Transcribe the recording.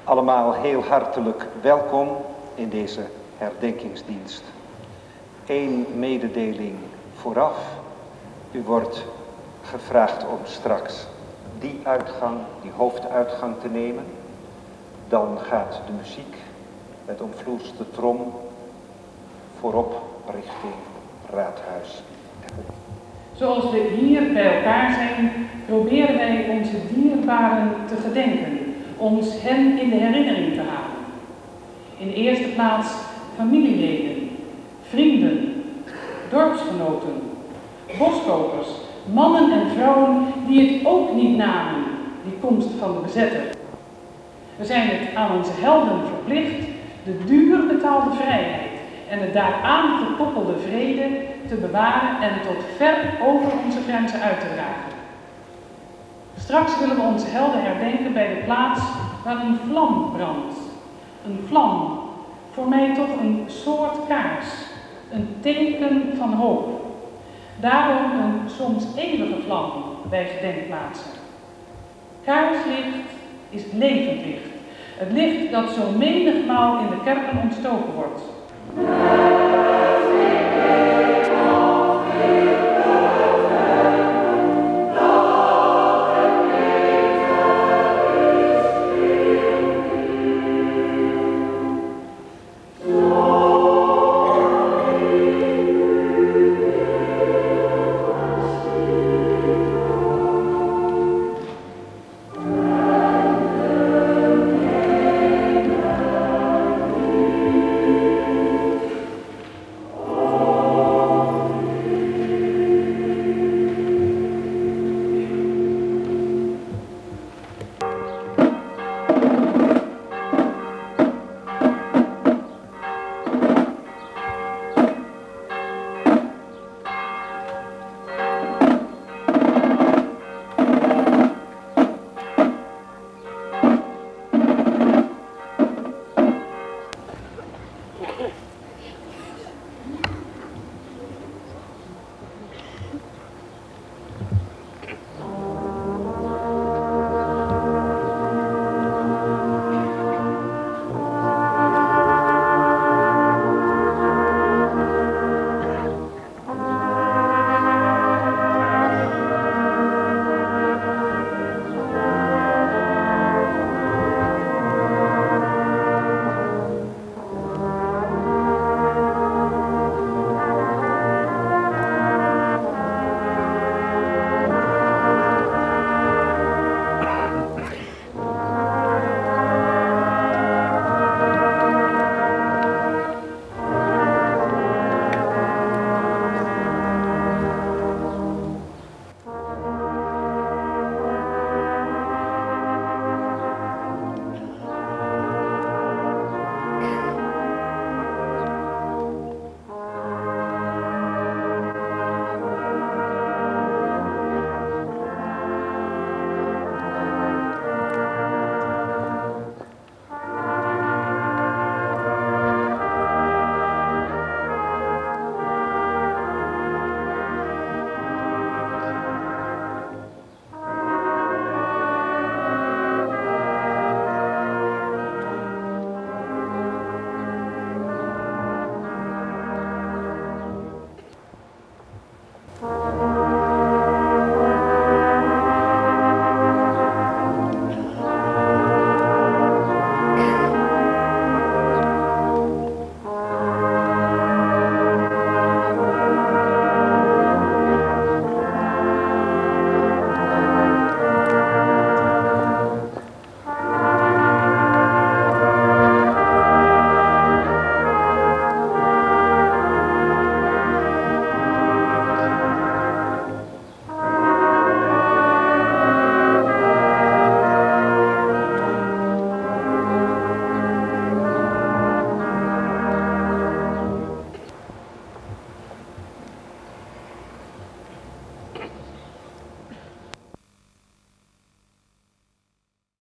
Allemaal heel hartelijk welkom in deze herdenkingsdienst. Eén mededeling vooraf. U wordt gevraagd om straks die hoofduitgang te nemen. Dan gaat de muziek met omvloerste trom voorop richting Raadhuis. Zoals we hier bij elkaar zijn, proberen wij onze dierbaren te gedenken, ons hen in de herinnering te halen. In de eerste plaats familieleden, vrienden, dorpsgenoten, boskopers, mannen en vrouwen die het ook niet namen, die komst van de bezetter. We zijn het aan onze helden verplicht de duur betaalde vrijheid en de daaraan gekoppelde vrede te bewaren en tot ver over onze grenzen uit te dragen. Straks willen we onze helden herdenken bij de plaats waar een vlam brandt. Een vlam, voor mij toch een soort kaars, een teken van hoop. Daarom een soms eeuwige vlam bij gedenkplaatsen. Kaarslicht is levend licht. Het licht dat zo menigmaal in de kerken ontstoken wordt.